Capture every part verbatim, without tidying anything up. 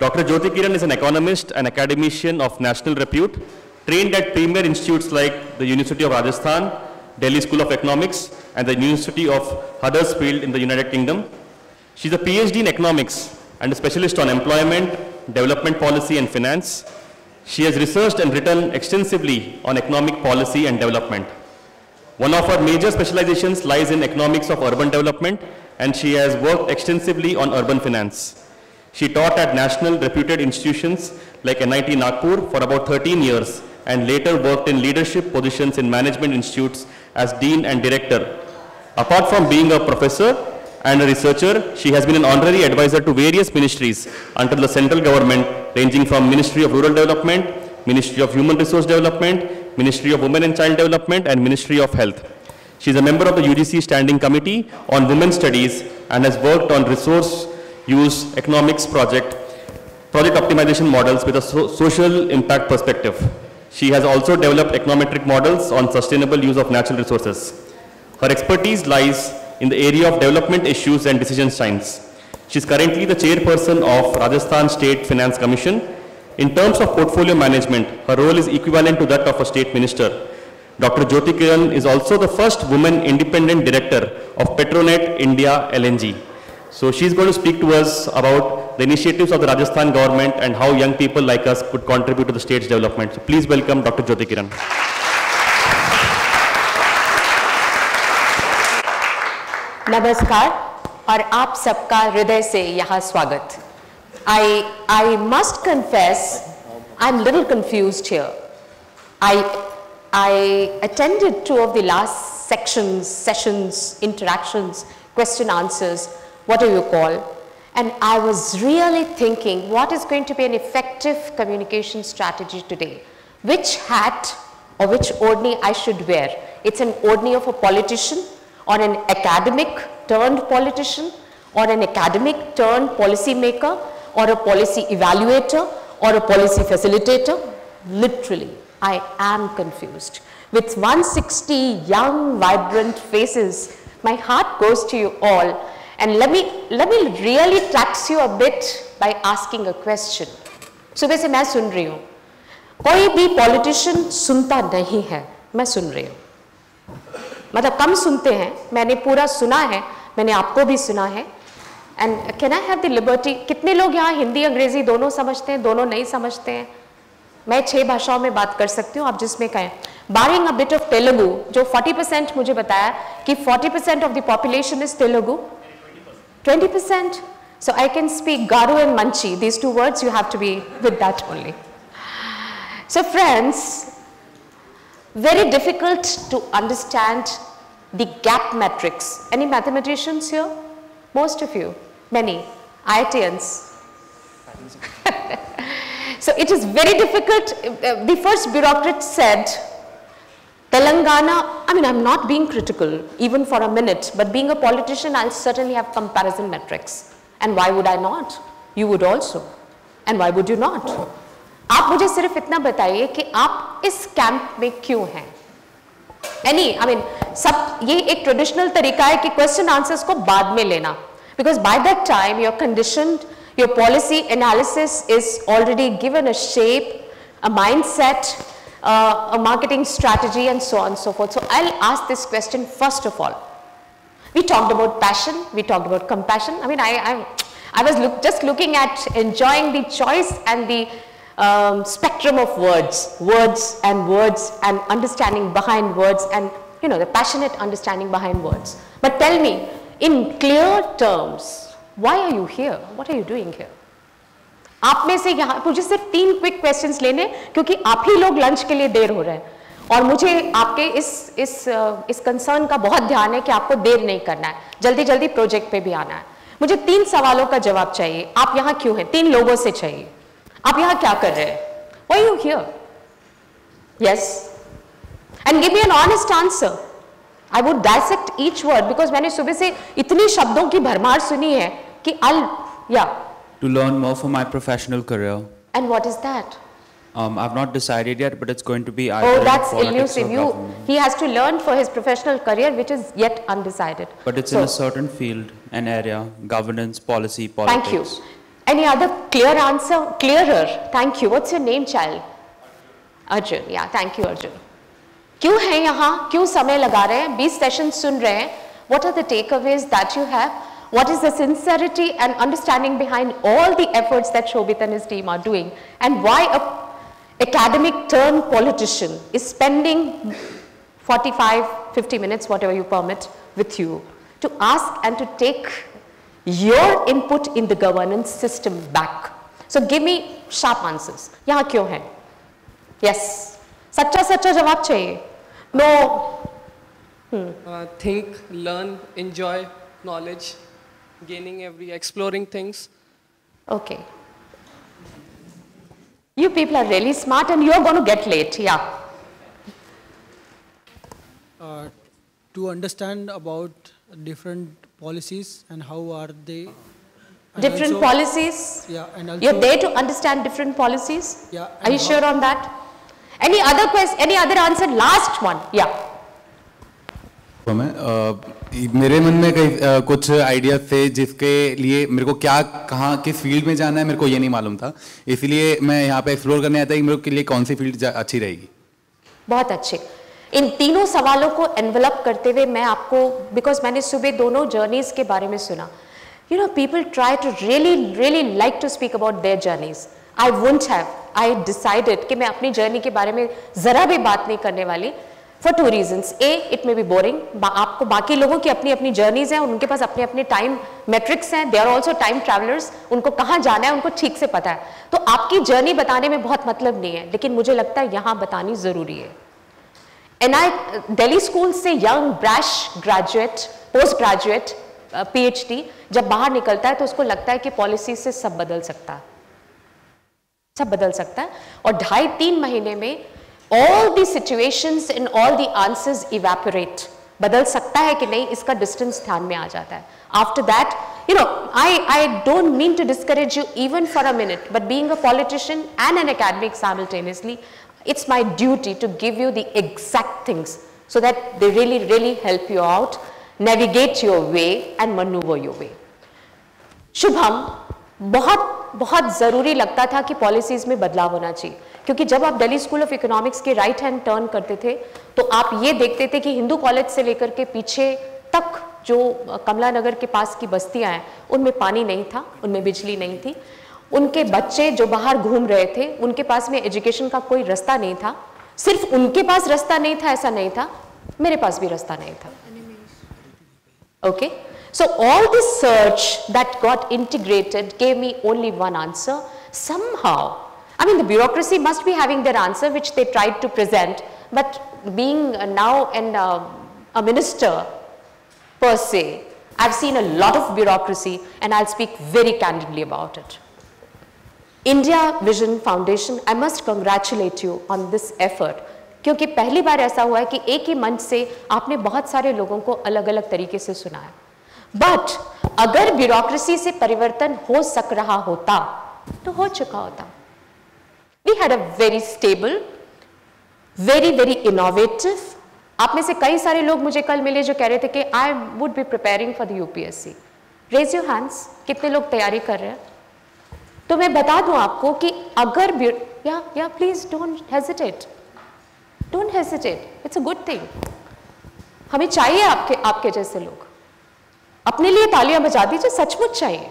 Doctor Jyoti Kiran is an economist and academician of national repute, trained at premier institutes like the University of Rajasthan, Delhi School of Economics, and the University of Huddersfield in the United Kingdom. She's a PhD in economics and a specialist on employment, development policy, and finance. She has researched and written extensively on economic policy and development. One of her major specializations lies in economics of urban development, and she has worked extensively on urban finance. She taught at national reputed institutions like N I T Nagpur for about thirteen years, and later worked in leadership positions in management institutes as dean and director. Apart from being a professor and a researcher, she has been an honorary advisor to various ministries under the central government, ranging from Ministry of Rural Development, Ministry of Human Resource Development, Ministry of Women and Child Development, and Ministry of Health. She is a member of the U G C Standing Committee on Women's Studies and has worked on resource use economics project, project optimization models with a so social impact perspective. She has also developed econometric models on sustainable use of natural resources. Her expertise lies in the area of development issues and decision science. She is currently the chairperson of Rajasthan State Finance Commission. In terms of portfolio management, her role is equivalent to that of a state minister. Doctor Jyoti Kiran is also the first woman independent director of Petronet India L N G. So she's going to speak to us about the initiatives of the Rajasthan government and how young people like us could contribute to the state's development. So please welcome Doctor Jyoti Kiran. नमस्कार और आप सबका हृदय से यहाँ स्वागत. I I must confess I'm a little confused here. I I attended two of the last sections, sessions, interactions, question answers, whatever you call, and I was really thinking what is going to be an effective communication strategy today. Which hat or which ordni I should wear? It's an ordni of a politician, or an academic turned politician, or an academic turned policy maker, or a policy evaluator, or a policy facilitator. Literally, I am confused. With one hundred sixty young, vibrant faces, my heart goes to you all. And let me, let me really tax you a bit by asking a question. सुबह से मैं सुन रही हूँ, कोई भी politician सुनता नहीं है, मैं सुन रही हूँ. मतलब कम सुनते हैं, मैंने पूरा सुना है, मैंने आपको भी सुना है. And can I have the liberty? कितने लोग यहाँ हिंदी अंग्रेजी दोनों समझते हैं, दोनों नहीं समझते हैं? मैं छह भाषाओं में बात कर सकती हूँ, आप जिसमें कहें. Barring a bit of Telugu, जो forty percent मुझे बताया कि forty percent of the population is Telugu. twenty percent. So I can speak Garu and Manchi. These two words, you have to be with that only. So friends, very difficult to understand the gap matrix. Any mathematicians here? Most of you. Many. I I T Ns. So it is very difficult. The first bureaucrat said, Telangana, I mean, I'm not being critical even for a minute, but being a politician, I'll certainly have comparison metrics. And why would I not? You would also. And why would you not? आप मुझे सिर्फ इतना बताइए कि आप इस camp में क्यों हैं? Any, I mean, सब ये एक traditional तरीका है कि question answers को बाद में लेना. Because by that time, you're conditioned, your policy analysis is already given a shape, a mindset, Uh, a marketing strategy, and so on and so forth. So I'll ask this question first of all. We talked about passion, we talked about compassion. I mean, I, I, I was look, just looking at enjoying the choice and the um, spectrum of words, words and words and understanding behind words and, you know, the passionate understanding behind words. But tell me, in clear terms, why are you here? What are you doing here? आप में से यहाँ मुझे सिर्फ तीन quick questions लेने, क्योंकि आप ही लोग लंच के लिए देर हो रहे हैं और मुझे आपके इस इस इस कंसर्न का बहुत ध्यान है कि आपको देर नहीं करना है, जल्दी जल्दी प्रोजेक्ट पे भी आना है. मुझे तीन सवालों का जवाब चाहिए. आप यहाँ क्यों हैं? तीन लोगों से चाहिए. आप यहाँ क्या कर रहे हैं? Why are you here? Yes. And give me an honest answer. I would dissect each word because मैंने सुबह से इतनी शब्दों की भरमार सुनी है कि I'll, yeah. To learn more for my professional career. And what is that? Um, I've not decided yet, but it's going to be either oh, that's politics elusive. or You, government. he has to learn for his professional career, which is yet undecided. But it's so, in a certain field, an area, governance, policy, politics. Thank you. Any other clear answer? Clearer. Thank you. What's your name, child? Arjun. Yeah, thank you, Arjun. क्यों हैं यहाँ? क्यों समय लगा रहे हैं? बीस session सुन रहे हैं. What are the takeaways that you have? What is the sincerity and understanding behind all the efforts that Shobit and his team are doing? And why a academic turned politician is spending forty-five, fifty minutes, whatever you permit, with you to ask and to take your input in the governance system back. So give me sharp answers. यहाँ क्यों है? Yes. सच्चा सच्चा जवाब चाहिए. No. Hmm. Uh, think, learn, enjoy knowledge, gaining every, exploring things. Okay. You people are really smart and you are going to get late. Yeah. Uh, to understand about different policies and how are they. And different also, policies? Yeah. And also, you're there to understand different policies? Yeah. Are you sure on that? Any other question? Any other answer? Last one. Yeah. मैं uh, मेरे मन में कई uh, कुछ ideas थे जिसके लिए मेरे को क्या कहाँ किस फील्ड में जाना है मेरे को ये नहीं मालूम था, इसलिए मैं यहाँ पे एक्सप्लोर करने आता कि मेरे के लिए कौन सी फील्ड अच्छी रहेगी. बहुत अच्छे. इन तीनों सवालों को एनवेलप करते हुए मैं आपको, बिकॉज मैंने सुबह दोनों जर्नीज के बारे में सुना, you know people try to really really like to speak about their journeys. I wouldn't have, I decided कि मैं अपनी जर्नी के बारे में जरा भी बात नहीं करने वाली. For two reasons. A, it may be boring. बा, आपको बाकी लोगों की अपनी अपनी जर्नीज हैं, उनके पास अपने अपने टाइम मेट्रिक्स हैं. They are also time travellers. उनको कहाँ जाना है उनको ठीक से पता है. तो आपकी जर्नी बताने में बहुत मतलब नहीं है, लेकिन मुझे लगता है यहाँ बतानी जरूरी है. एन आई दिल्ली स्कूल से young brash graduate, post graduate, PhD जब बाहर निकलता है तो उसको लगता है कि पॉलिसी से सब बदल सकता है, सब बदल सकता है. और ढाई तीन महीने में all the situations and all the answers evaporate. बदल सकता है कि नहीं, इसका distance ध्यान में आ जाता है. After that, you know, I I don't mean to discourage you even for a minute, but being a politician and an academic simultaneously, it's my duty to give you the exact things so that they really really help you out, navigate your way and maneuver your way. Shubham, बहुत बहुत जरूरी लगता था कि policies में बदलाव होना चाहिए, क्योंकि जब आप दिल्ली स्कूल ऑफ इकोनॉमिक्स के राइट हैंड टर्न करते थे तो आप ये देखते थे कि हिंदू कॉलेज से लेकर के पीछे तक जो कमला नगर के पास की बस्तियां हैं उनमें पानी नहीं था, उनमें बिजली नहीं थी. उनके बच्चे जो बाहर घूम रहे थे उनके पास में एजुकेशन का कोई रास्ता नहीं था. सिर्फ उनके पास रास्ता नहीं था ऐसा नहीं था, मेरे पास भी रास्ता नहीं था. Okay, so all this search that got integrated gave me only one answer. Somehow, I mean, the bureaucracy must be having their answer, which they tried to present. But being uh, now and uh, a minister per se, I've seen a lot of bureaucracy, and I'll speak very candidly about it. India Vision Foundation, I must congratulate you on this effort. क्योंकि पहली बार ऐसा हुआ है कि एक ही मंच से आपने बहुत सारे लोगों को अलग अलग तरीके से सुना है. बट अगर ब्यूरोक्रेसी से परिवर्तन हो सक रहा होता तो हो चुका होता. We had a very stable, very very innovative. आप में से कई सारे लोग मुझे कल मिले जो कह रहे थे कि I would be preparing for the UPSC. Raise your hands, कितने लोग तैयारी कर रहे हैं? तो मैं बता दूं आपको कि अगर yeah yeah please don't hesitate, don't hesitate, it's a good thing. हमें चाहिए आपके आपके जैसे लोग. अपने लिए तालियां बजा दीजिए, सचमुच चाहिए.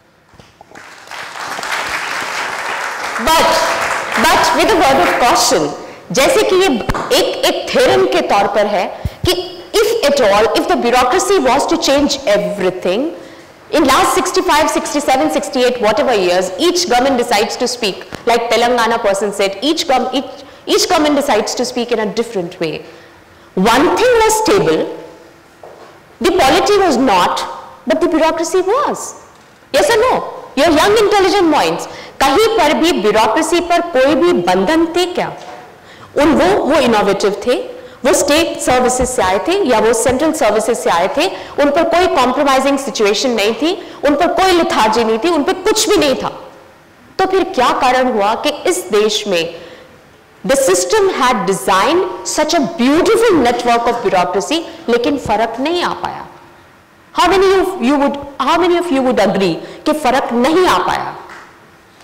But but with a word of caution, जैसे कि ये एक एक थ्योरम के तौर पर है कि if at all, if the bureaucracy was to change everything in last sixty-five, sixty-seven, sixty-eight whatever years, each government decides to speak, like Telangana person said, each gov each each government decides to speak in a different way. One thing was stable, the polity was not, but the bureaucracy was. Yes or no? Your young intelligent minds, कहीं पर भी bureaucracy पर कोई भी बंधन थे क्या? उन वो वो innovative थे, वो स्टेट सर्विसेज से आए थे या वो सेंट्रल सर्विसेज से आए थे, उन पर कोई कॉम्प्रोमाइजिंग सिचुएशन नहीं थी, उन पर कोई लिथार्जी नहीं थी, उन पर कुछ भी नहीं था. तो फिर क्या कारण हुआ कि इस देश में the system had design such a beautiful network of bureaucracy, लेकिन फर्क नहीं आ पाया. How many of you would how many of you would agree कि फर्क नहीं आ पाया?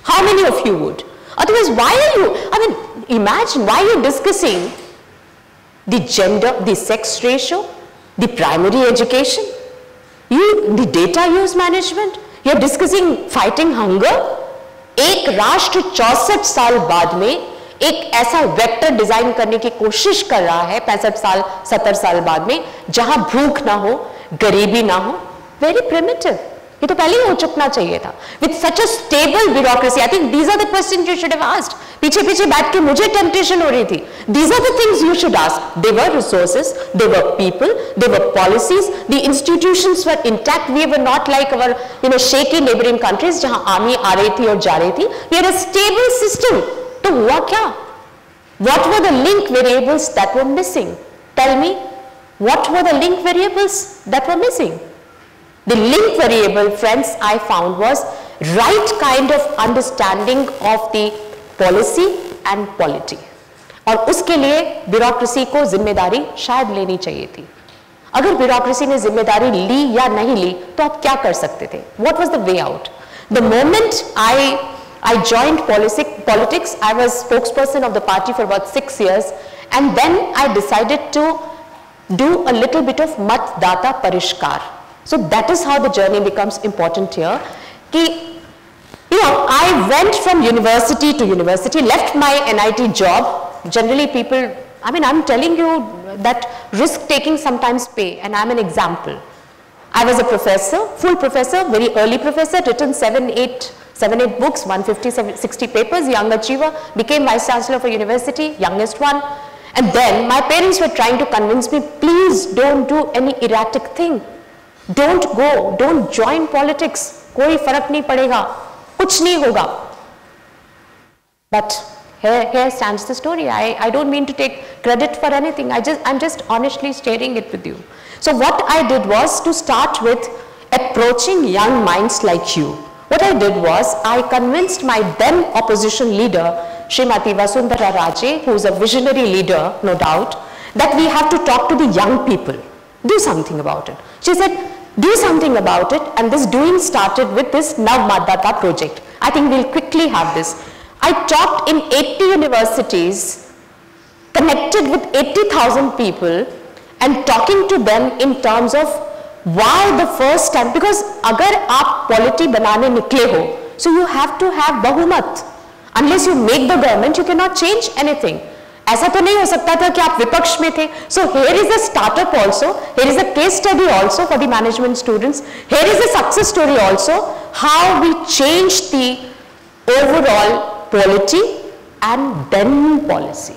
How many of you would? Otherwise, why are you, I mean, imagine why you're discussing the gender, the sex ratio, the primary education, you, the data use management, you're discussing fighting hunger. एक राष्ट्र चौसठ साल बाद में एक ऐसा vector design करने की कोशिश कर रहा है पैंसठ साल सत्तर साल बाद में जहां भूख ना हो, गरीबी ना हो. Very primitive. ये तो पहले ही हो चुकना चाहिए था. With such a stable bureaucracy. I think these are the question you should have asked. पीछे पीछे बैठ के मुझे टेम्पटेशन हो रही थी. These are the things you should ask. They were resources, they were people, they were policies, the institutions were intact. We were not like our you know shaky neighbouring countries जहां army आ रही थी और जा रही थी. We are a stable system. तो हुआ क्या? What were the link variables that were missing? Tell me, what were the link variables that were missing? The link variable, friends, I found was right kind of understanding of the policy and polity. और उसके लिए bureaucracy को जिम्मेदारी शायद लेनी चाहिए थी. अगर ब्यूरोक्रेसी ने जिम्मेदारी ली या नहीं ली तो आप क्या कर सकते थे? What was the way out? The moment I I joined politics, I was spokesperson of the party for about six years, and then I decided to do a little bit of matdata parishkar. So that is how the journey becomes important here. Ki, you know, I went from university to university, left my N I T job. Generally people, I mean, I'm telling you that risk taking sometimes pay, and I'm an example. I was a professor, full professor, very early professor, written seven, eight, seven, eight books, one hundred fifty, sixty papers, young achiever, became vice chancellor of a university, youngest one. And then my parents were trying to convince me, please don't do any erratic thing. Don't go, don't join politics. कोई फर्क नहीं पड़ेगा, कुछ नहीं होगा. But here, here stands the story. I, I don't mean to take credit for anything. I just, I'm just honestly sharing it with you. So what I did was to start with approaching young minds like you. What I did was I convinced my then opposition leader, Srimati Vasundhara Raje, who is a visionary leader, no doubt, that we have to talk to the young people. Do something about it. She said, do something about it, and this doing started with this Nav Matdata project. I think we'll quickly have this. I talked in eighty universities, connected with eighty thousand people, and talking to them in terms of why the first time, because agar aap polity banane nikle ho, so you have to have bahumat. Unless you make the government, you cannot change anything. ऐसा तो नहीं हो सकता था कि आप विपक्ष में थे. So here is a startup also, here is a case study also for the management students, here is a success story also, how we changed the overall polity and then policy.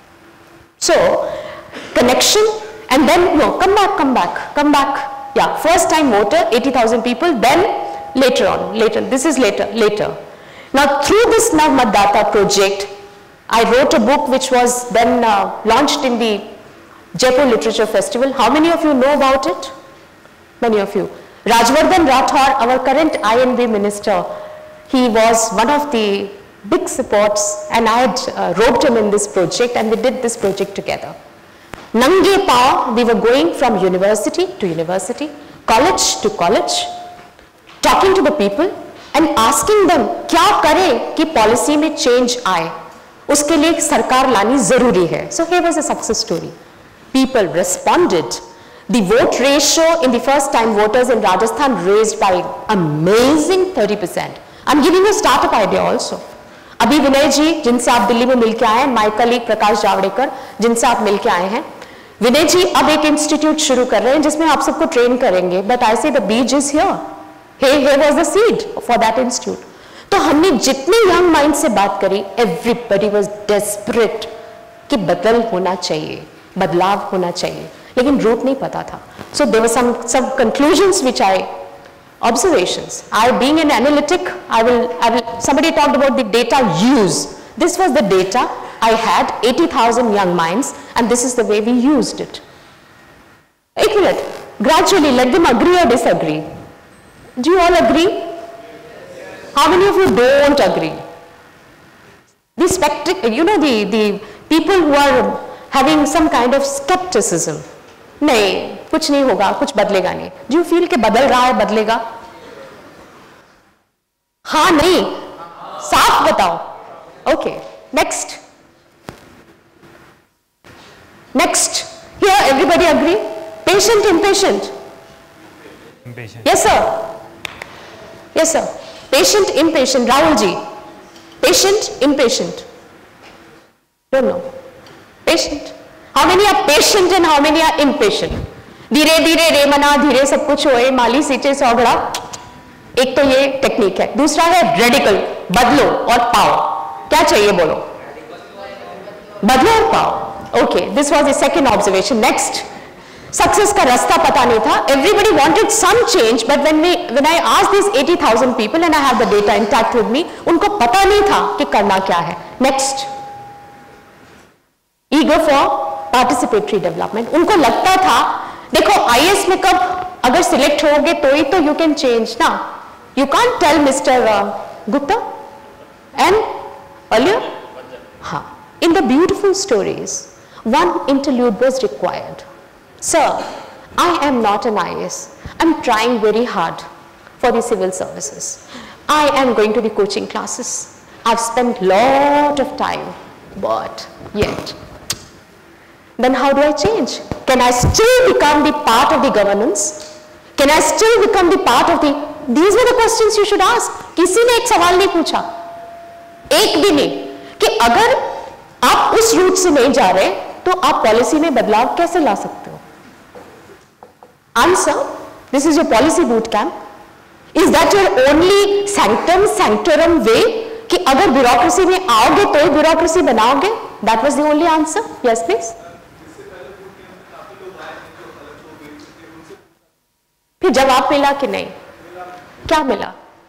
So connection, and then no, come back, come back, come back. Yeah, first time voter, eighty thousand people, then later on, later, this is later, later. Now through this Nav Matdata project, I wrote a book which was then uh, launched in the Jaipur Literature Festival. How many of you know about it? Many of you. Rajvardhan Rathore, our current I N B minister, he was one of the big supports, and I had uh, roped him in this project, and we did this project together. Nange Pao, we were going from university to university, college to college, talking to the people and asking them, क्या करें कि policy में change आए? उसके लिए सरकार लानी जरूरी है. So here was a success story. People responded. The vote ratio in the first time voters in Rajasthan raised by amazing thirty percent. I'm giving you a startup idea also. अभी विनय जी जिनसे आप दिल्ली में मिलके आए हैं, माय कलीग प्रकाश जावड़ेकर जिनसे आप मिलके आए हैं, विनय जी अब एक इंस्टीट्यूट शुरू कर रहे हैं जिसमें आप सबको ट्रेन करेंगे. But I say the bees is here. Here was the seed for that institute. तो हमने जितने यंग माइंड से बात करी, एवरीबडी वाज डेस्परेट कि बदल होना चाहिए, बदलाव होना चाहिए, लेकिन रूट नहीं पता था. So there were some some conclusions which I observations. I being an analytic, I will, I will, somebody talked about the data use. This was the data. I had eighty thousand young minds, and this is the way we used it. Ek minute, gradually let them agree or disagree. Do you all agree? How many of you don't agree? The spectac, you know, the, the people who are having some kind of skepticism. नहीं, कुछ नहीं होगा, कुछ बदलेगा नहीं. Do you feel कि बदल रहा है, बदलेगा? हाँ नहीं, साफ बताओ. Okay, next. Next. Here, everybody agree? Patient, impatient? Impatient. Yes, sir. Yes, sir. Patient, impatient. Rahul ji. Patient, impatient. Don't know. Patient. How many are patient and how many are impatient? धीरे धीरे रेमना धीरे सब कुछ होए माली सींचे सौगड़ा. एक तो ये टेक्निक है. दूसरा है रेडिकल, बदलो और पाओ. क्या चाहिए बोलो? बदलो और पाओ. Okay, this was the second observation. Next, success का रास्ता पता नहीं था. Everybody wanted some change, but when we when I asked these eighty thousand people and I have the data intact with me, उनको पता नहीं था कि करना क्या है. Next, eager for participatory development. उनको लगता था, देखो I A S में कब अगर select होगे तो ही तो you can change ना. You can't tell Mister Gupta and earlier. हाँ. In the beautiful stories, one interlude was required. Sir, I am not an I A S. I'm trying very hard for the civil services. I am going to the coaching classes. I've spent lot of time, but yet. Then how do I change? Can I still become the part of the governance? Can I still become the part of the... These were the questions you should ask. किसी ने एक सवाल नहीं पूछा. एक भी नहीं. कि अगर आप उस रूट से नहीं जा रहे तो आप पॉलिसी में बदलाव कैसे ला सकते हो? Answer, this is your policy boot camp. Is that your only sanctum sanctorum way कि अगर ब्यूरोक्रेसी में आओगे तो ही ब्यूरोक्रेसी बनाओगे? That was the only answer. Yes please. फिर जवाब मिला कि नहीं? क्या मिला?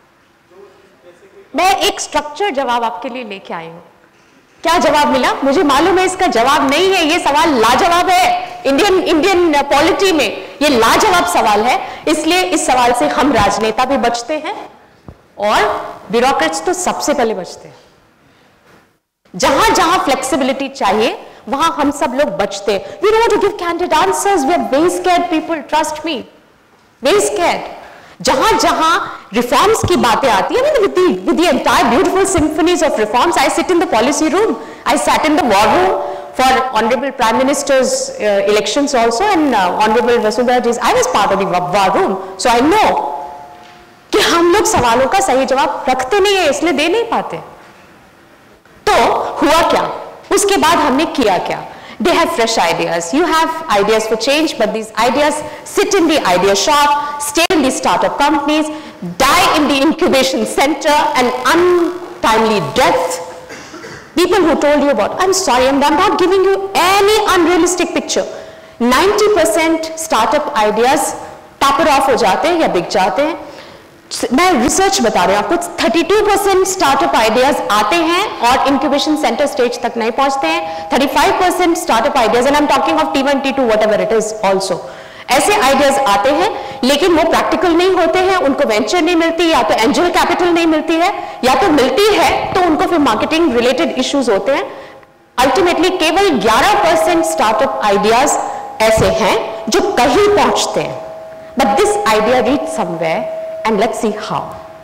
मैं एक स्ट्रक्चर जवाब आपके लिए लेके आई हूं. क्या जवाब मिला? मुझे मालूम है इसका जवाब नहीं है. ये सवाल लाजवाब है. इंडियन इंडियन पॉलिटी में ये लाजवाब सवाल है. इसलिए इस सवाल से हम राजनेता भी बचते हैं और ब्यूरोक्रेट्स तो सबसे पहले बचते हैं. जहां जहां फ्लेक्सिबिलिटी चाहिए वहां हम सब लोग बचते हैं. We don't give candid answers. We are very scared people. Trust me, very scared. जहां जहां रिफॉर्म्स की बातें आती है, with the with the entire beautiful symphonies of reforms, I sit in the policy room. I sat in the war room for honourable prime ministers elections also and honourable Vasundhara ji. I was part of the war room, so I know कि हम लोग सवालों का सही जवाब रखते नहीं है, इसलिए दे नहीं पाते. तो हुआ क्या? उसके बाद हमने किया क्या? They have fresh ideas. You have ideas for change, but these ideas sit in the idea shop, stay in the startup companies, die in the incubation center, and untimely death. People who told you about, I'm sorry, I'm not giving you any unrealistic picture. ninety percent startup ideas taper off हो जाते हैं या बिक जाते हैं. मैं research बता रही हूँ आपको. thirty-two percent स्टार्टअप आइडियाज आते हैं और इंक्यूबेशन सेंटर स्टेज तक नहीं पहुंचते हैं. thirty-five percent startup ideas, and I am talking of T one T two whatever it is also, ऐसे आइडियाज आते हैं लेकिन वो प्रैक्टिकल नहीं होते हैं. उनको वेंचर नहीं मिलती, या तो एंजल कैपिटल नहीं मिलती है, या तो मिलती है तो उनको फिर मार्केटिंग रिलेटेड इश्यूज होते हैं. अल्टीमेटली केवल eleven percent स्टार्टअप आइडियाज ऐसे हैं जो कहीं पहुंचते हैं. But this idea reach somewhere. And let's see how.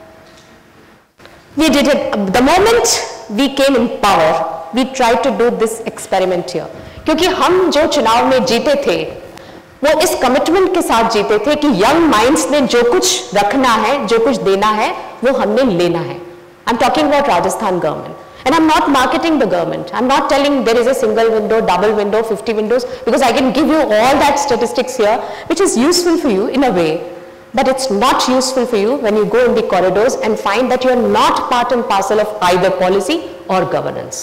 We did it. The moment we came in power, we tried to do this experiment here. क्योंकि हम जो चुनाव में जीते थे, वो इस कमिटमेंट के साथ जीते थे कि यंग माइंड्स ने जो कुछ रखना है, जो कुछ देना है, वो हमने लेना है. I'm talking about Rajasthan government. And I'm not marketing the government. I'm not telling there is a single window, double window, fifty windows, because I can give you all that statistics here, which is useful for you in a way. But it's not useful for you when you go in the corridors and find that you're not part and parcel of either policy or governance.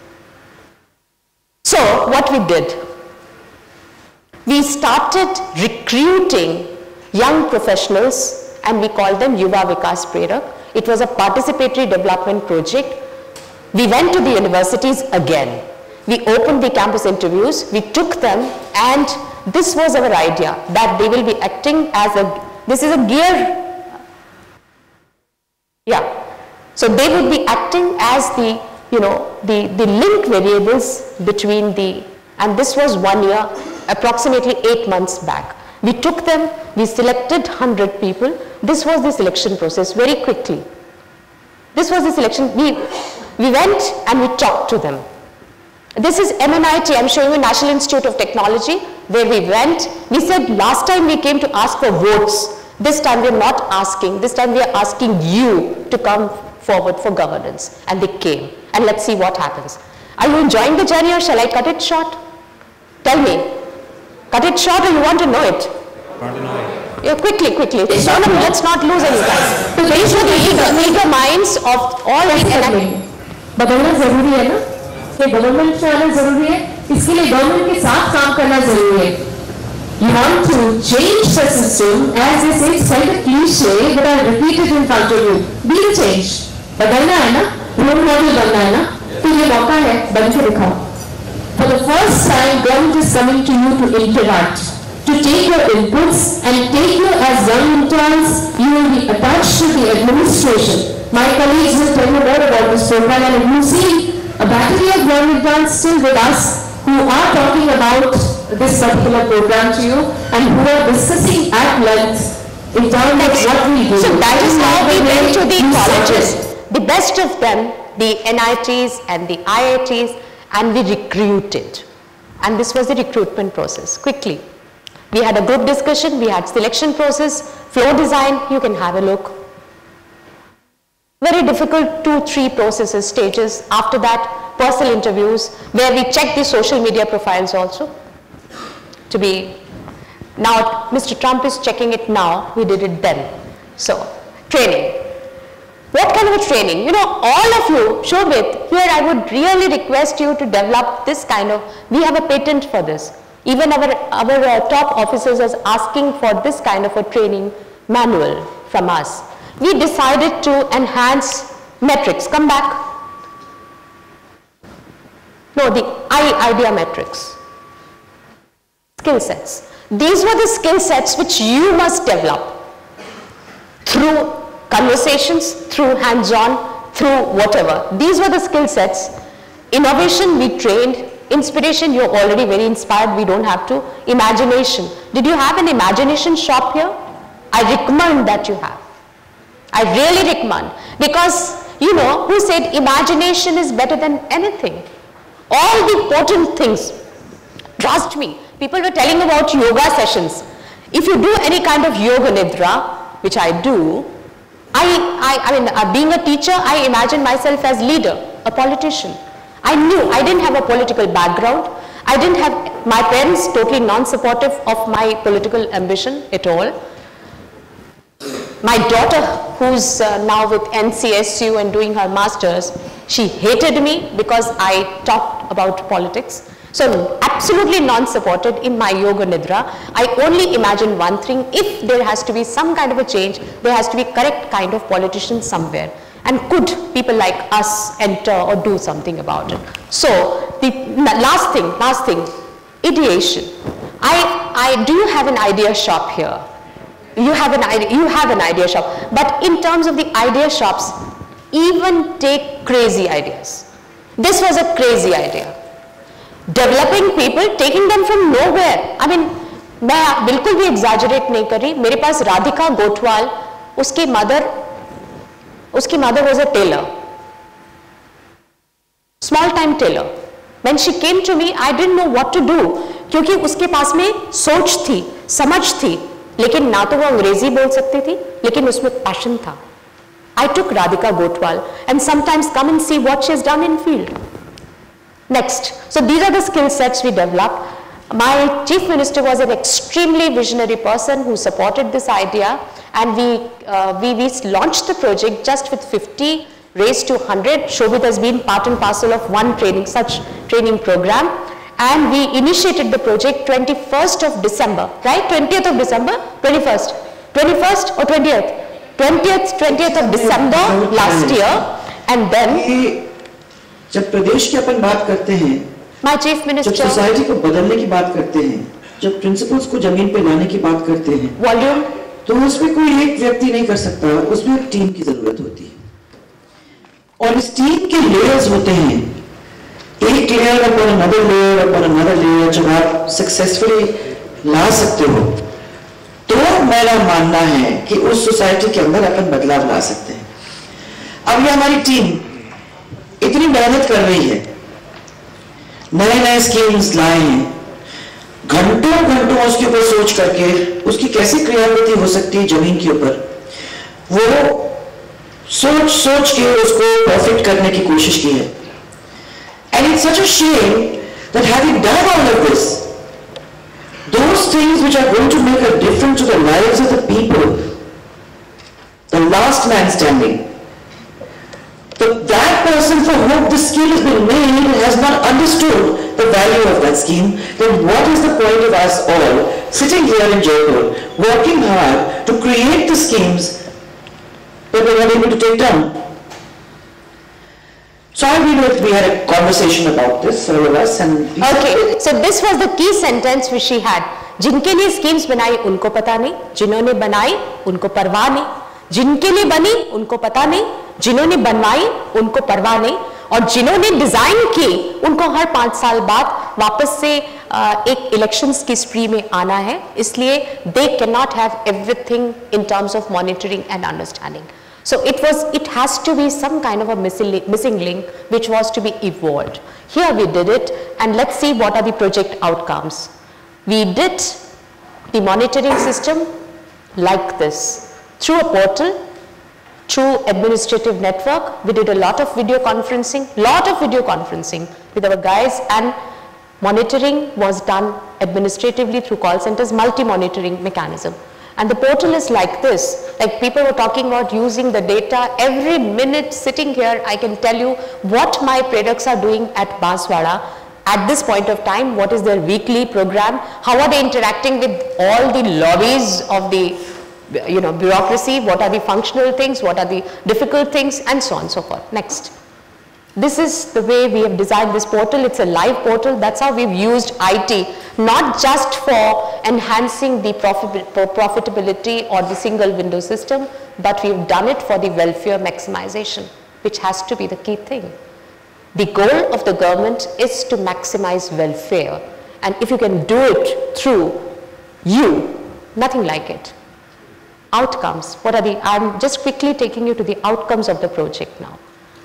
So what we did, we started recruiting young professionals and we called them Yuva Vikas Prerak. It was a participatory development project. We went to the universities again. We opened the campus interviews, we took them, and this was our idea, that they will be acting as a This is a gear, yeah. So they would be acting as the, you know, the, the link variables between the, and this was one year, approximately eight months back. We took them, we selected one hundred people. This was the selection process very quickly. This was the selection. We, we went and we talked to them. This is M N I T, I'm showing you National Institute of Technology, where we went. We said last time we came to ask for votes. This time we are not asking. This time we are asking you to come forward for governance. And they came. And let's see what happens. Are you enjoying the journey or shall I cut it short? Tell me. Cut it short or you want to know it? Want to know it. Yeah, quickly, quickly. So, no, let's not lose any time. So these are the eager, eager minds of all the enactment. बदलना जरूरी है ना? ये government में आना जरूरी है. इसके लिए गवर्नमेंट के साथ काम करना जरूरी है. You want to change the system, as they say, it's quite a cliche, but I repeat it in front of you. Be the change. बदलना है ना? रोल मॉडल बनना है ना? तो ये मौका है, बन के दिखाओ. For the first time, government is coming to you to interact, to take your inputs and take you as young interns. You will be attached to the administration. My colleagues will tell you more about this program, and if you see a battery of young interns still with us who are talking about this particular program to you and who are discussing at length in terms of what we do. So that is how we went to the colleges, the best of them, the N I Ts and the I I Ts, and we recruited. And this was the recruitment process, quickly. We had a group discussion, we had selection process, flow design, you can have a look. Very difficult two, three processes, stages. After that, personal interviews, where we check the social media profiles also. To be, now Mister Trump is checking it now, we did it then. So, training. What kind of a training? You know, all of you, Shobit, here I would really request you to develop this kind of, we have a patent for this. Even our, our uh, top officers are asking for this kind of a training manual from us. We decided to enhance metrics. Come back. No, the I idea metrics. Skill sets. These were the skill sets which you must develop through conversations, through hands-on, through whatever. These were the skill sets. Innovation, we trained. Inspiration, you're already very inspired. We don't have to. Imagination. Did you have an imagination shop here? I recommend that you have. I really recommend, because you know who said imagination is better than anything. All the important things, trust me, people were telling about yoga sessions. If you do any kind of yoga nidra, which I do, I, I, I mean, uh, being a teacher, I imagine myself as leader, a politician. I knew I didn't have a political background. I didn't have my parents totally non-supportive of my political ambition at all. My daughter, who's uh, now with N C S U and doing her masters, she hated me because I talked about politics. So absolutely non-supported in my yoga nidra. I only imagine one thing: if there has to be some kind of a change, there has to be correct kind of politician somewhere. And could people like us enter or do something about it? So the last thing, last thing, ideation. I, I, do you have an idea shop here? You have an idea, you have an idea shop. But in terms of the idea shops, even take crazy ideas. This was a crazy idea. Developing people, taking them from nowhere. I mean, मैं बिल्कुल भी exaggerate नहीं कर रही. मेरे पास राधिका गोठवाल, उसकी mother, उसकी mother was a tailor. Small time tailor. When she came to me, I didn't know what to do. क्योंकि उसके पास में सोच थी, समझ थी. लेकिन ना तो वो अंग्रेजी बोल सकती थी, लेकिन उसमें पैशन था. I took Radhika Gotwal and sometimes come and see what she has done in field. Next, so these are the skill sets we developed. My chief minister was an extremely visionary person who supported this idea, and we uh, we, we launched the project just with fifty raised to one hundred. Shobit has been part and parcel of one training, such training program. And we initiated the project twenty-first of December, right? twentieth of December, twenty-first, twenty-first or twentieth, twentieth, twentieth of December last year, and then जब प्रदेश की अपन बात करते हैं, my chief minister, जब society को बदलने की बात करते हैं, जब प्रिंसिपल्स को जमीन पे लाने की बात करते हैं, वॉल्यूम, तो उसमें कोई एक व्यक्ति नहीं कर सकता, उसमें एक टीम की जरूरत होती है, और इस टीम के लेयर्स होते हैं. एक layer upon another layer upon another layer जब आप सक्सेसफुली ला सकते हो, तो मेरा मानना है कि उस सोसाइटी के अंदर अपन बदलाव ला सकते हैं. अब ये हमारी टीम इतनी मेहनत कर रही है, नए नए स्कीम्स लाए हैं, घंटों घंटों उसके ऊपर सोच करके उसकी कैसे क्रियान्विति हो सकती है जमीन के ऊपर, वो सोच सोच के उसको परफेक्ट करने की कोशिश की है. And it's such a shame that having done all of this, those things which are going to make a difference to the lives of the people, the last man standing, but that person for whom the scheme has been made has not understood the value of that scheme, then what is the point of us all sitting here in Jaipur, working hard to create the schemes that we're not able to take down? So I believe that we had a conversation about this, all of us, and okay. So this was the key sentence which she had. जिनके लिए schemes बनाई उनको पता नहीं, जिन्होंने बनाई उनको परवाह नहीं, जिनके लिए बनी उनको पता नहीं, जिन्होंने बनवाई उनको परवाह नहीं, और जिन्होंने डिजाइन की उनको हर पांच साल बाद वापस से एक इलेक्शंस की स्प्री में आना है. इसलिए they can not have everything in terms of monitoring and understanding. So it was, it has to be some kind of a missing link, missing link which was to be evolved. Here we did it, and let's see what are the project outcomes. We did the monitoring system like this, through a portal, through administrative network. We did a lot of video conferencing, lot of video conferencing with our guys, and monitoring was done administratively through call centers, multi-monitoring mechanism. And the portal is like this, like people were talking about using the data. Every minute sitting here, I can tell you what my products are doing at Banswara at this point of time, what is their weekly program, how are they interacting with all the lobbies of the you know, bureaucracy, what are the functional things, what are the difficult things, and so on and so forth. Next. This is the way we have designed this portal. It's a live portal. That's how we've used I T, not just for enhancing the profit, profitability or the single window system, but we've done it for the welfare maximization, which has to be the key thing. The goal of the government is to maximize welfare, and if you can do it through you, nothing like it. Outcomes. What are the, I'm just quickly taking you to the outcomes of the project now.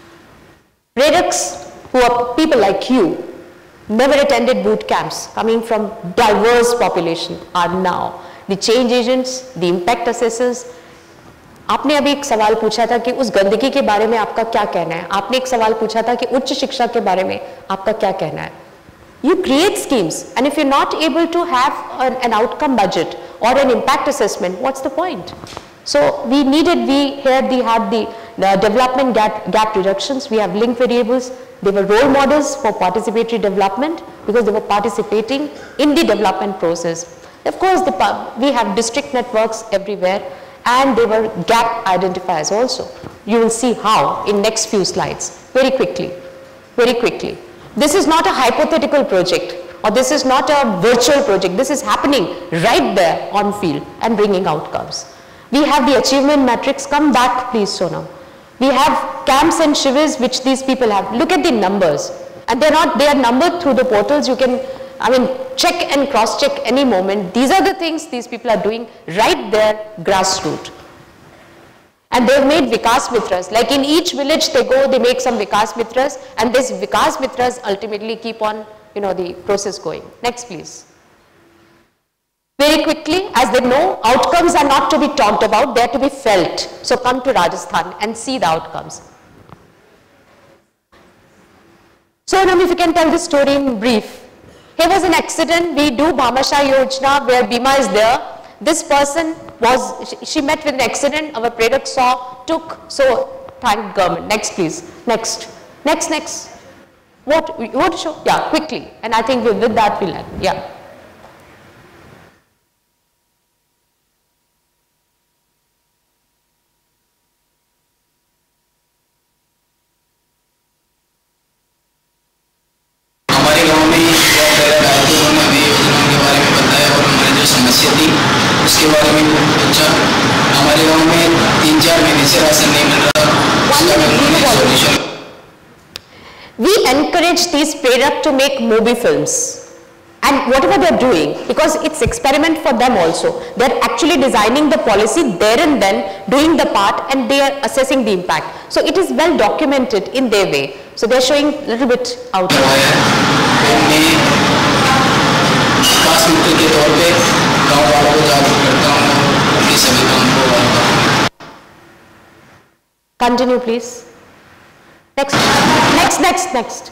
Predicts, who are people like you, never attended boot camps, coming from diverse population, are now the change agents, the impact assessors. आपने अभी एक सवाल पूछा था कि उस गंदगी के बारे में आपका क्या कहना है. आपने एक सवाल पूछा था कि उच्च शिक्षा के बारे में आपका क्या कहना है. You create schemes, and if you're not able to have an, an outcome budget or an impact assessment, what's the point? So we needed, we here we had the, the development gap, gap reductions. We have link variables. They were role models for participatory development because they were participating in the development process. Of course, the, we have district networks everywhere, and they were gap identifiers also. You will see how in next few slides, very quickly, very quickly. This is not a hypothetical project, or this is not a virtual project. This is happening right there on field and bringing outcomes. We have the achievement matrix. Come back, please, Sonam. We have camps and shivers which these people have. Look at the numbers, and they're not, they are numbered through the portals. You can, I mean, check and cross-check any moment. These are the things these people are doing right there, grassroots. And they've made Vikas Mitras. Like in each village they go, they make some Vikas Mitras, and this Vikas Mitras ultimately keep on, you know, the process going. Next, please. Very quickly, as they know, outcomes are not to be talked about, they are to be felt. So come to Rajasthan and see the outcomes. So now if you can tell the story in brief. Here was an accident. We do Bhamasha Yojana where Bima is there. This person was, she, she met with an accident, our product saw, took, so thank government. Next please, next, next, next. What, what to show? Yeah, quickly. And I think with that we'll end, yeah. उसके बारे में पूछा. हमारे गांव में तीन चार महीने से राशन नहीं मिल रहा. We encourage these Prerak to make movie films And whatever they're doing, because it's experiment for them also, they're actually designing the policy there and then, doing the part, and they are assessing the impact. So it is well documented in their way. So they're showing a little bit out. Continue, please. Next, next, next, next.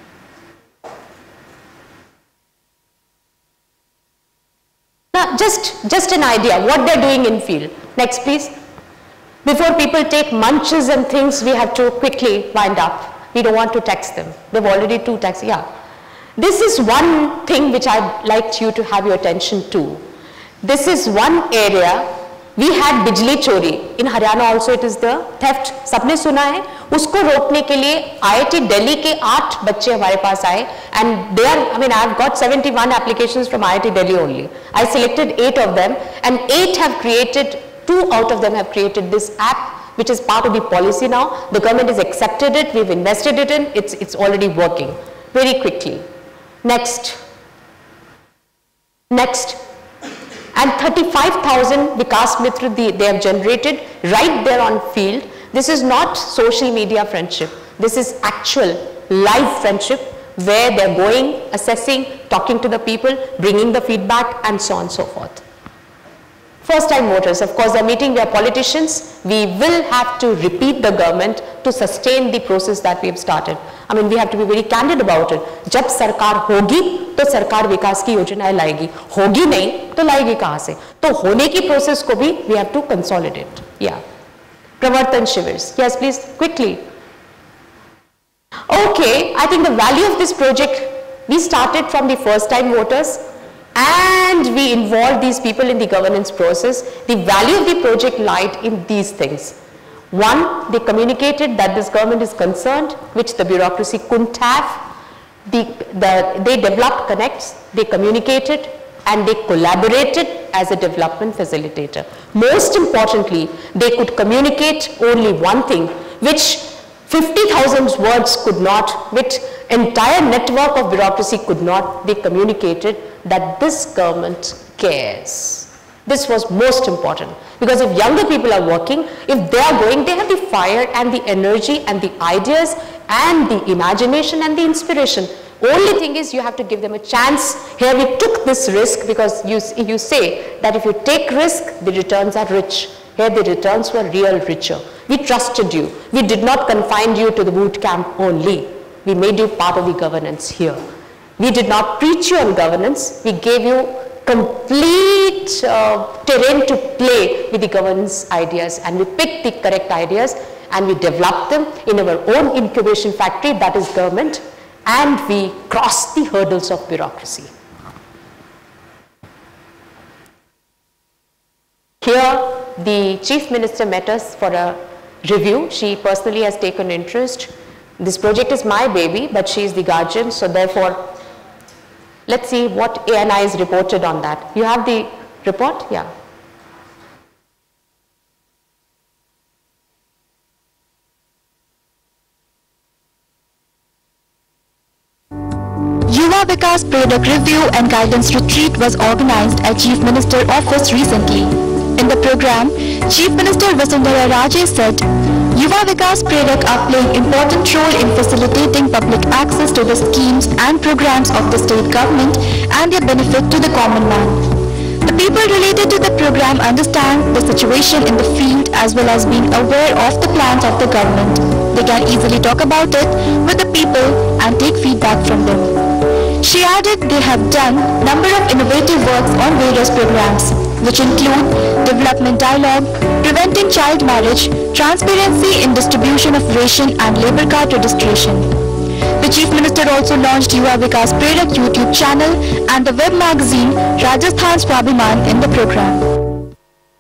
Now, just, just an idea what they're doing in field. Next, please. Before people take munches and things, we have to quickly wind up. We don't want to text them. They've already two texts. Yeah. This is one thing which I'd like you to have your attention to. This is one area. We had बिजली चोरी. In Haryana also it is the theft. सबने सुना है. उसको रोकने के लिए I I T Delhi के आठ बच्चे हमारे पास आए, and they are, I mean, I've got seventy-one applications from I I T Delhi only. I selected eight of them, and eight have created, two out of them have created this app, which is part of the policy now. The government has accepted it. We've invested it in. It's it's already working very quickly. Next. Next. And thirty-five thousand Vikas Mitra they, they have generated right there on field. This is not social media friendship. This is actual live friendship where they're going, assessing, talking to the people, bringing the feedback, and so on and so forth. First time voters, of course, they're meeting their politicians. We will have to repeat the government to sustain the process that we have started. I mean, we have to be very candid about it. जब सरकार होगी तो सरकार विकास की योजनाएं लाएगी, होगी नहीं तो लाएगी कहाँ से? तो होने की प्रोसेस को भी we have to consolidate. Yeah. Pravartan Shivers. Yes, please, quickly. Okay, I think the value of this project, we started from the first time voters and we involved these people in the governance process. The value of the project lied in these things. One, they communicated that this government is concerned, which the bureaucracy couldn't have. The, the, they developed connects, they communicated, and they collaborated as a development facilitator. Most importantly, they could communicate only one thing, which fifty thousand words could not, which entire network of bureaucracy could not. They communicated that this government cares. This was most important, because if younger people are working, if they are going, they have the fire and the energy and the ideas and the imagination and the inspiration. Only thing is you have to give them a chance. Here we took this risk because you, you say that if you take risk, the returns are rich. Here the returns were real richer. We trusted you. We did not confine you to the boot camp only. We made you part of the governance here. We did not preach you on governance. We gave you complete uh, terrain to play with the governance ideas, and we picked the correct ideas and we developed them in our own incubation factory, that is government, and we crossed the hurdles of bureaucracy. Here the Chief Minister met us for a review. She personally has taken interest. This project is my baby, but she is the guardian, so therefore let's see what A N I is reported on that. You have the report? Yeah. Yuva Vikas Product Review and Guidance Retreat was organized at Chief Minister Office recently. In the program, Chief Minister Vasundhara Raje said, Yuva Vikas Prerak are playing important role in facilitating public access to the schemes and programs of the state government and their benefit to the common man. The people related to the program understand the situation in the field as well as being aware of the plans of the government. They can easily talk about it with the people and take feedback from them. She added they have done a number of innovative works on various programs, which include development dialogue, preventing child marriage, transparency in distribution of ration and labour card registration. The Chief Minister also launched Yuva Vikas Prerak YouTube channel and the web magazine Rajasthan Swabhiman in the program.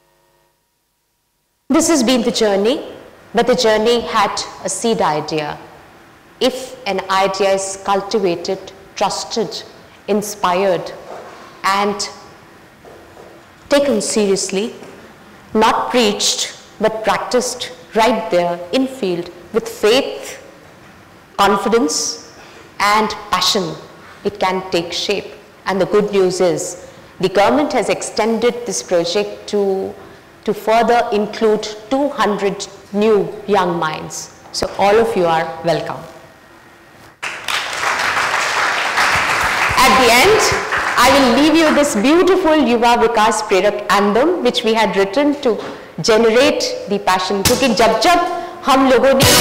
This has been the journey, but the journey had a seed idea. If an idea is cultivated, trusted, inspired, and taken seriously, not preached, but practiced right there in field with faith, confidence, and passion, it can take shape. And the good news is, the government has extended this project to, to further include two hundred new young minds. So all of you are welcome. At the end, I will leave you this beautiful Yuva Vikas Prerak anthem, which we had written to generate the passion. Because jab jab hum logon ne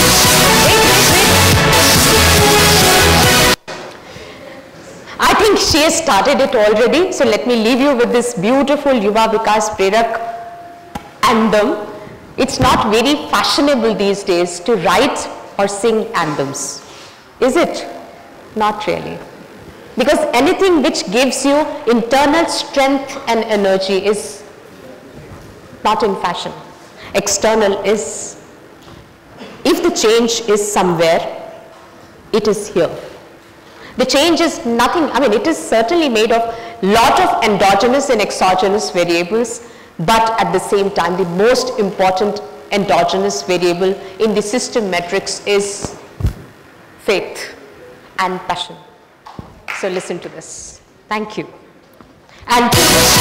I think she has started it already, so let me leave you with this beautiful Yuva Vikas Prerak anthem. It's not very fashionable these days to write or sing anthems, is it? Not really. Because anything which gives you internal strength and energy is not in fashion. External is. If the change is somewhere, it is here. The change is nothing, I mean, it is certainly made of lot of endogenous and exogenous variables, but at the same time, the most important endogenous variable in the system metrics is faith and passion. So listen to this. Thank you. And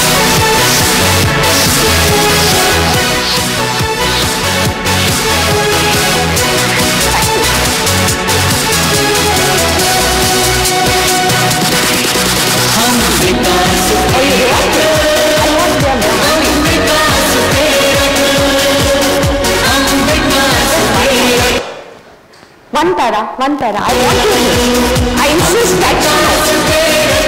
one para, one para. I want you to, I insist that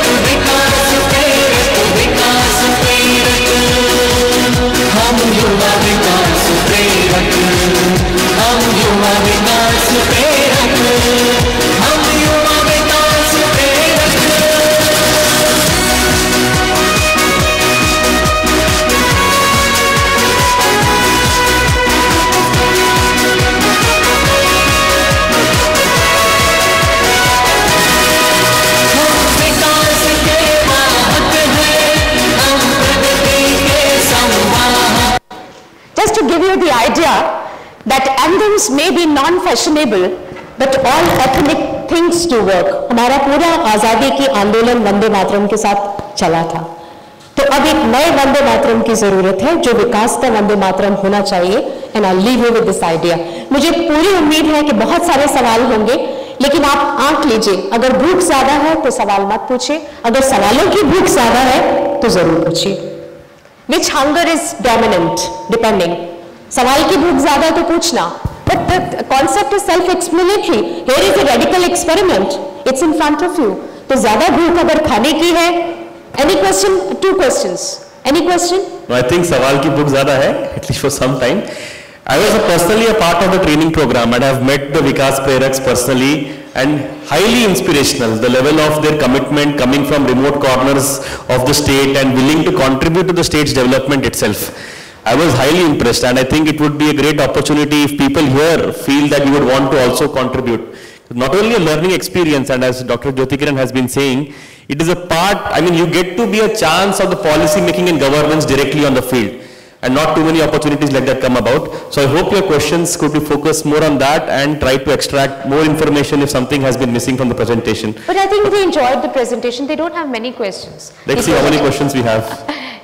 just to give you the idea that anthems may be non-fashionable, but all ethnic things do work. हमारा पूरा आज़ादी की आंदोलन वंदे मातरम के साथ चला था. तो अब एक नए वंदे मातरम की जरूरत है, जो विकास का वंदे मातरम होना चाहिए. And I'll leave you with this idea. मुझे पूरी उम्मीद है कि बहुत सारे सवाल होंगे, लेकिन आप आंख लीजिए. अगर भूख ज्यादा है तो सवाल मत पूछिए, अगर सवालों की भूख ज्यादा है तो जरूर पूछिए. Which hunger is dominant, depending. सवाल की भूख ज्यादा तो पूछना. But the concept is self-explanatory. Here is a radical experiment. It's in front of you. तो ज्यादा भूख अगर खाने की है, any question? Two questions. Any question? No, I think सवाल की भूख ज्यादा है, at least for some time. I was a personally a part of the training program and I have met the Vikas Preraks personally and highly inspirational. The level of their commitment coming from remote corners of the state and willing to contribute to the state's development itself. I was highly impressed, and I think it would be a great opportunity if people here feel that you would want to also contribute. Not only a learning experience, and as Doctor Jyoti Kiran has been saying, it is a part, I mean, you get to be a chance of the policy making and governance directly on the field. And not too many opportunities like that come about. So I hope your questions could be focused more on that and try to extract more information if something has been missing from the presentation. But I think they enjoyed the presentation. They don't have many questions. Let's see how many questions we have.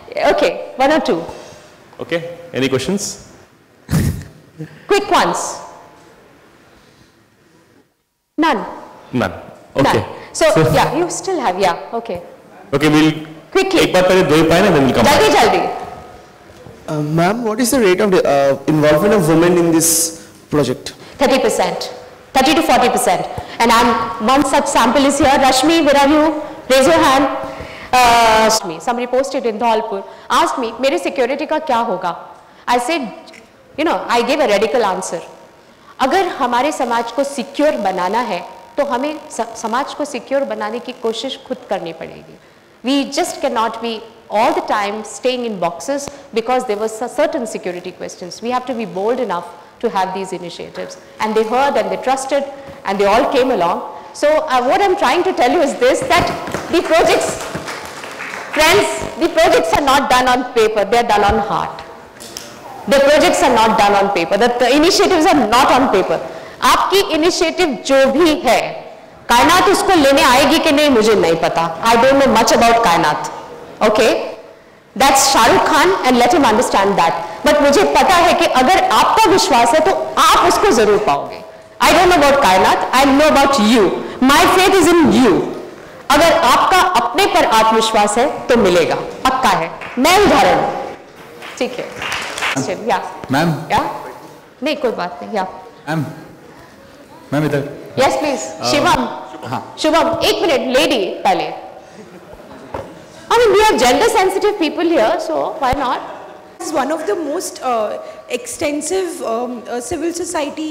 Okay, one or two. Okay, any questions? Quick ones. None. None. Okay. None. So, so yeah, you still have, yeah, okay. Okay, we'll quickly. Ek baar pehle do hi paye na, then we'll come back. Jaldi, jaldi. Uh, Ma'am, what is the rate of the, uh, involvement of women in this project? thirty percent. thirty to forty percent. And I'm, one such sample is here. Rashmi, where are you? Raise your hand. Uh, somebody posted in Dhalpur, asked me, मेरे security का क्या होगा? I said, you know, I gave a radical answer. अगर हमारे समाज को secure बनाना है, तो हमें समाज को secure बनाने की कोशिश खुद करनी पड़ेगी. We just cannot be all the time staying in boxes because there were certain security questions. We have to be bold enough to have these initiatives. And they heard and they trusted and they all came along. So uh, what I'm trying to tell you is this, that the projects, friends, the projects are not done on paper, they're done on heart. The projects are not done on paper, the, the initiatives are not on paper. आपकी initiative जो भी है, कायनात उसको लेने आएगी कि नहीं मुझे नहीं पता. I don't know much about कायनात. Okay? That's Shahrukh Khan and let him understand that. But मुझे पता है कि अगर आपका विश्वास है तो आप उसको जरूर पाओगे. I don't know about कायनात. I know about you. My faith is in you. अगर आपका अपने पर आत्मविश्वास है तो मिलेगा, पक्का है. मैं उदाहरण हूं. ठीक है. या मैम. या नहीं कोई बात नहीं. Yeah ma'am. मैम इधर. Yes, please. शिवम. हाँ. शिवम, एक मिनट, लेडी पहले. I mean, we have gender-sensitive people here, so why not? This is one of the most uh, extensive um, uh, civil society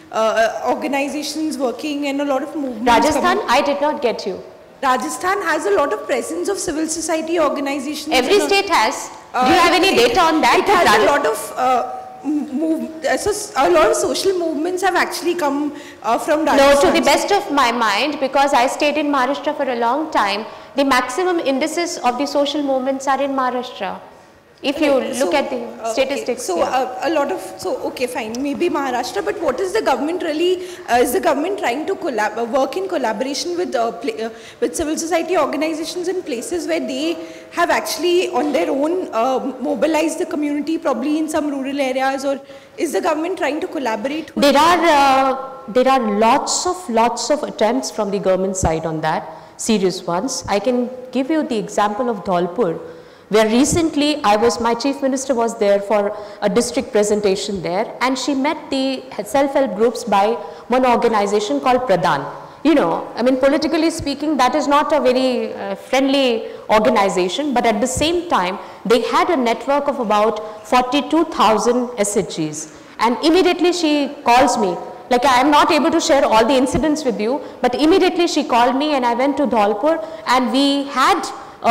uh, organizations working and a lot of movements. Rajasthan, I did not get you. Rajasthan has a lot of presence of civil society organizations. Every state has. Uh, Do you have any data on that? It has Rajasthan? a lot of. Uh, Move, so a lot of social movements have actually come uh, from Rajasthan. No, to the best of my mind, because I stayed in Maharashtra for a long time, the maximum indices of the social movements are in Maharashtra. If you okay, look so, at the uh, statistics. Okay. So yeah. uh, a lot of, so okay fine, maybe Maharashtra, but what is the government really, uh, is the government trying to collab, uh, work in collaboration with, uh, play, uh, with civil society organizations in places where they have actually on their own uh, mobilized the community, probably in some rural areas, or is the government trying to collaborate with There are, uh, there are lots of, lots of attempts from the government side on that, serious ones. I can give you the example of Dholpur, where recently I was, my chief minister was there for a district presentation there, and she met the self-help groups by one organization called Pradhan. You know, I mean, politically speaking, that is not a very uh, friendly organization, but at the same time, they had a network of about forty-two thousand S H Gs. And immediately she calls me, like I am not able to share all the incidents with you, but immediately she called me and I went to Dholpur and we had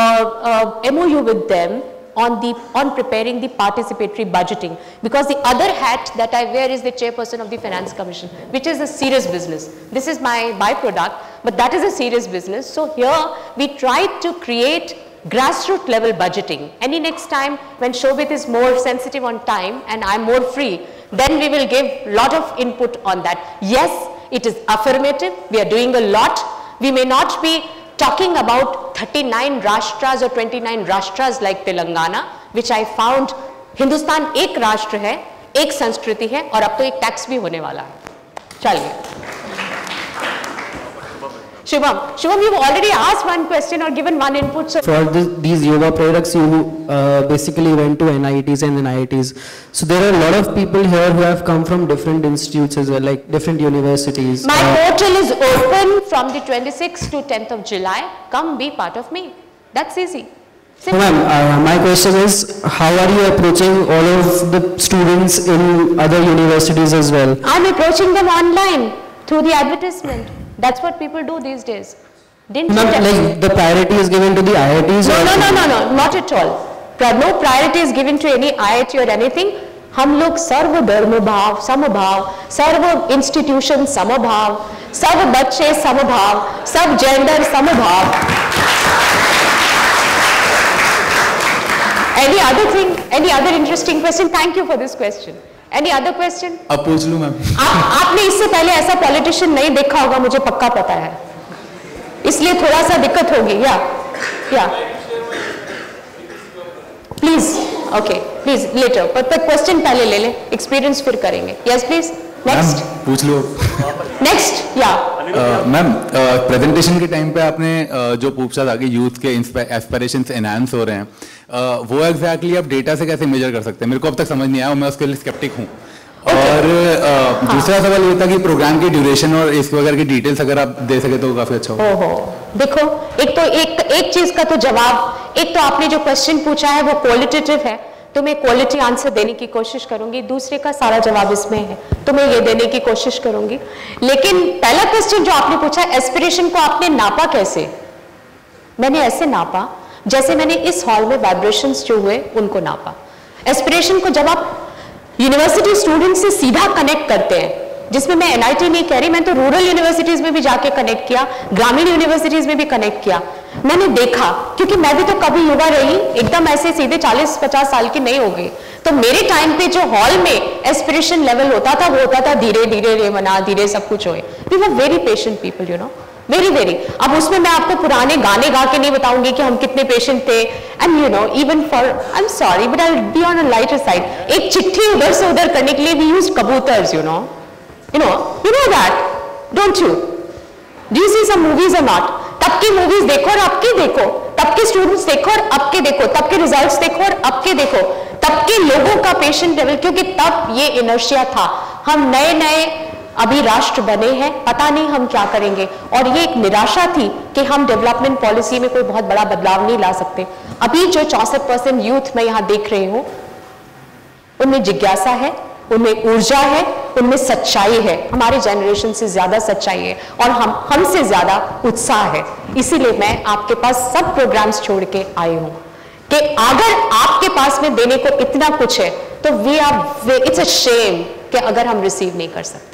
Uh, uh, M O U with them on the on preparing the participatory budgeting, because the other hat that I wear is the chairperson of the Finance Commission, which is a serious business. This is my byproduct, but that is a serious business. So here we tried to create grassroots level budgeting. Any next time when Shobit is more sensitive on time and I am more free, then we will give lot of input on that. Yes, it is affirmative. We are doing a lot. We may not be talking about thirty-nine Rashtras or twenty-nine Rashtras like Telangana, which I found Hindustan एक राष्ट्र है, एक संस्कृति है, और अब तो एक टैक्स भी होने वाला है. चलिए. Shubham, Shubham, you've already asked one question or given one input. So for this, these yoga products, you uh, basically went to N I Ts and N I Ts. So there are a lot of people here who have come from different institutes as well, like different universities. My uh, portal is open from the twenty-sixth to tenth of July. Come be part of me. That's easy. So ma'am, uh, my question is, how are you approaching all of the students in other universities as well? I'm approaching them online through the advertisement. That's what people do these days. Didn't you? Like the priority is given to the I I Ts? No, no, no, no, no, not at all. No priority is given to any I I T or anything. हम लोग सर्व धर्म भाव, समभाव, सर्व institution समभाव, सब बच्चे समभाव, सब जेंडर समभाव. Any other thing? Any other interesting question? Thank you for this question. Any other question? अब पूछ लूँ मैम. आप आपने इससे पहले ऐसा पॉलिटिशियन नहीं देखा होगा, मुझे पक्का पता है, इसलिए थोड़ा सा दिक्कत होगी. Yeah yeah please. Okay please later, पर क्वेश्चन पहले ले ले, एक्सपीरियंस फिर करेंगे. Yes please. नेक्स्ट पूछ लो. नेक्स्ट. या मैम, प्रेजेंटेशन के टाइम पे आपने uh, जो पूछा था कि यूथ के एस्पिरेशंस एनहांस हो रहे हैं, uh, वो एग्जैक्टली exactly आप डेटा से कैसे मेजर कर सकते हैं? मेरे को अब तक समझ नहीं आया, मैं उसके लिए स्केप्टिक हूँ. और uh, हाँ. दूसरा सवाल ये था कि प्रोग्राम की ड्यूरेशन और इस वगैरह की डिटेल्स अगर आप दे सके तो काफी अच्छा होगा. ओहो, देखो, एक तो एक एक चीज का तो जवाब, एक तो आपने जो क्वेश्चन पूछा है वो क्वालिटेटिव है, तो मैं क्वालिटी आंसर देने की कोशिश करूंगी. दूसरे का सारा जवाब इसमें है, तो मैं ये देने की कोशिश करूंगी. लेकिन पहला क्वेश्चन जो आपने पूछा, एस्पिरेशन को आपने नापा कैसे? मैंने ऐसे नापा जैसे मैंने इस हॉल में वाइब्रेशंस जो हुए उनको नापा. एस्पिरेशन को जब आप यूनिवर्सिटी स्टूडेंट से सीधा कनेक्ट करते हैं, जिसमें मैं एनआईटी नहीं कह रही, मैं तो रूरल यूनिवर्सिटीज में भी जाके कनेक्ट किया, ग्रामीण यूनिवर्सिटीज में भी कनेक्ट किया. मैंने देखा, क्योंकि मैं भी तो कभी युवा रही, एकदम ऐसे सीधे चालीस पचास साल की नहीं हो गई. तो मेरे टाइम पे जो हॉल में एस्पिरेशन लेवल होता था वो होता था धीरे धीरे रे मना, धीरे सब कुछ होए. We were very patient people, you know. Very very. अब उसमें मैं आपको पुराने गाने गा के नहीं बताऊंगी कि हम कितने पेशेंट थे, and you know even for I am sorry but I will be on a lighter side, एक चिट्ठी उधर से उधर करने के लिए वी यूज कबूतर्स, you know you know you know that, don't you? Do you see some movies और नॉट? तब की मूवीज देखो और अब की देखो, तब के स्टूडेंट्स देखो और अब के देखो, तब के रिजल्ट्स देखो और अब के देखो, तब के लोगों का पेशेंट लेवल, क्योंकि तब ये इनर्शिया था। हम नए नए अभी राष्ट्र बने हैं, पता नहीं हम क्या करेंगे, और ये एक निराशा थी कि हम डेवलपमेंट पॉलिसी में कोई बहुत बड़ा बदलाव नहीं ला सकते। अभी जो चौसठ परसेंट यूथ मैं यहां देख रही हूं, उनमें जिज्ञासा है, उनमें ऊर्जा है, उनमें सच्चाई है, हमारे जनरेशन से ज्यादा सच्चाई है और हम हमसे ज्यादा उत्साह है। इसीलिए मैं आपके पास सब प्रोग्राम्स छोड़ के आई हूं कि अगर आपके पास में देने को इतना कुछ है तो we are it's a shame कि अगर हम रिसीव नहीं कर सकते।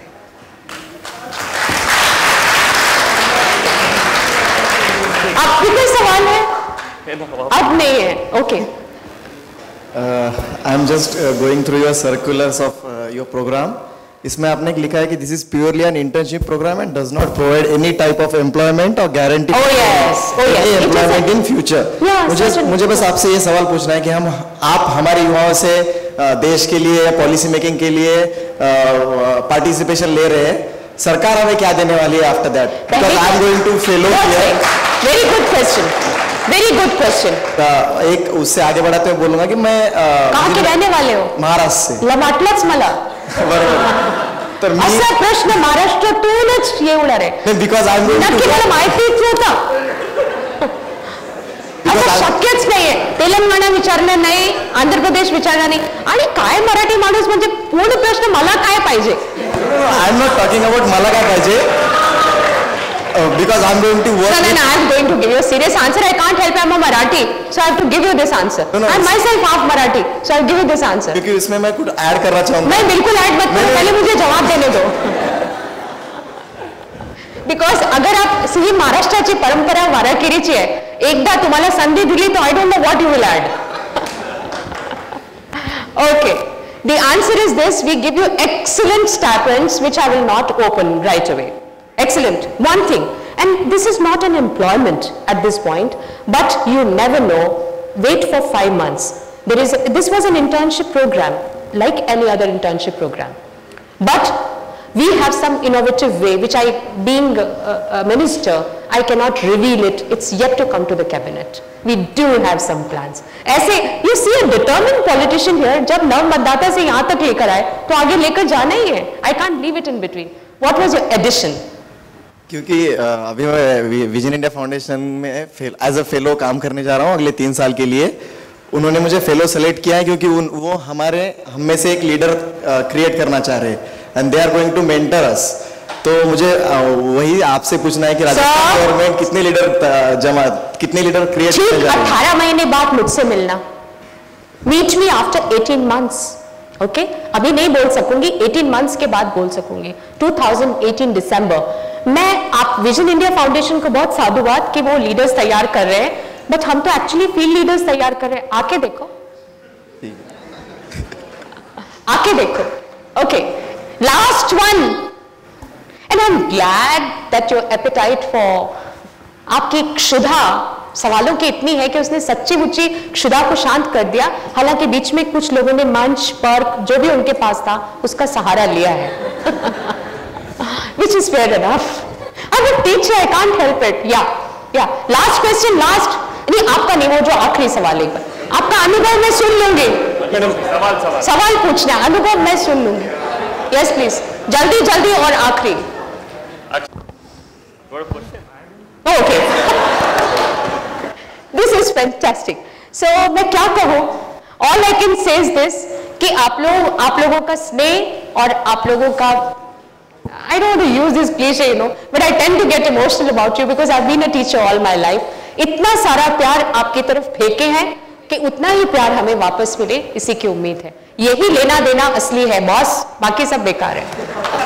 आपकी कोई सवाल है? अब नहीं है, okay. I am just going through your circulars of your programme. इसमें आपने लिखा है कि this is purely an internship programme and does not provide any type of employment or guarantee employment in future. मुझे मुझे बस आपसे ये सवाल पूछना है कि हम आप हमारे युवाओं से देश के लिए या पॉलिसी मेकिंग के लिए पार्टिसिपेशन ले रहे हैं, सरकार हमें क्या देने वाली है after that? Because I am going to fellow here. Very good question, very good question. एक उससे आगे बढ़ाते हुए बोलूंगा कि मैं कहाँ के रहने वाले हो? महाराष्ट्र से। लमाटलंच मला तर मी असा प्रश्न महाराष्ट्रातूनच येऊन आहे, बिकॉज आय एम गोइंग नक्की मला माहितीच नव्हतं, असं शक्यच नाहीये। तेलंगणा विचारलं नाही, आंध्र प्रदेश विचारलं नाही, आणि काय मराठी माणूस म्हणजे पूर्ण प्रश्न मला काय पाहिजे? I am not talking about मला काय पाहिजे, Uh, because I'm going to work. No, no, no, I'm going to give you a serious answer. I can't help. I'm a Marathi, so I have to give you this answer. No, no, I'm myself half Marathi, so I'll give you this answer. क्योंकि इसमें मैं कुछ add करना चाहूँगा। मैं बिल्कुल add मत करो, पहले मुझे जवाब देने दो। Because अगर आप सही महाराष्ट्राची परंपरा वाराकिरीची आहे, एकदा तुम्हाला संधी दिली तो I don't know what you will add. Okay, the answer is this: we give you excellent stipends, which I will not open right away. Excellent. One thing, and this is not an employment at this point, but you never know. Wait for five months. There is a, this was an internship program, like any other internship program, but we have some innovative way, which I, being a, a minister, I cannot reveal it. It's yet to come to the cabinet. We do have some plans. ऐसे, you see a determined politician here. जब नव मतदाता से यहाँ तक लेकर आए, तो आगे लेकर जाना ही है. I can't leave it in between. What was your addition? क्योंकि अभी मैं विजन इंडिया फाउंडेशन में एज अ फेलो काम करने जा रहा हूँ अगले तीन साल के लिए। उन्होंने मुझे फेलो सेलेक्ट किया है क्योंकि उन, वो हमारे हम में से एक लीडर क्रिएट करना चाह रहे हैं and they are going to mentor us. तो मुझे वही आपसे पूछना है कि राजस्थान गवर्नमेंट कितने लीडर जमा कितने लीडर क्रिएट करने जा रहे हैं? अठारह महीने बाद मुझसे मिलना, meet me after eighteen months. Okay, अभी नहीं बोल सकूंगी, एटीन मंथ्स के बाद बोल सकूंगी। टू थाउजेंड एटीन दिसंबर मैं आप विजन इंडिया फाउंडेशन को बहुत साधुवाद कि वो लीडर्स तैयार कर रहे हैं, बट हम तो एक्चुअली फील्ड लीडर्स तैयार कर रहे हैं। आके देखो, आके देखो। Okay, last one, and I am glad that your appetite for, आपकी क्षुधा सवालों की इतनी है कि उसने सच्ची मुच्ची क्षुधा को शांत कर दिया। हालांकि बीच में कुछ लोगों ने मंच पर जो भी उनके पास था उसका सहारा लिया है। Which is fair enough. I'm a teacher, I can't help it. Yeah, yeah. Last question, last. नहीं आपका नहीं, वो जो आखिरी सवाल एक बार, आपका अनुभव मैं सुन लूंगी। सवाल सवाल सवाल पूछना, अनुभव मैं सुन लूंगी। Yes, please. जल्दी जल्दी और आखिरी। Okay. This is fantastic. So मैं क्या कहूँ? All I can say is this कि आप लोग आप लोगों का स्नेह और आप लोगों का I don't want to use this cliche, you know, but I tend to get emotional about you because I've been a teacher all my life. इतना सारा प्यार आपकी तरफ फेंके हैं कि उतना ही प्यार हमें वापस मिले, इसी की उम्मीद है। यही लेना देना असली है बॉस, बाकी सब बेकार है।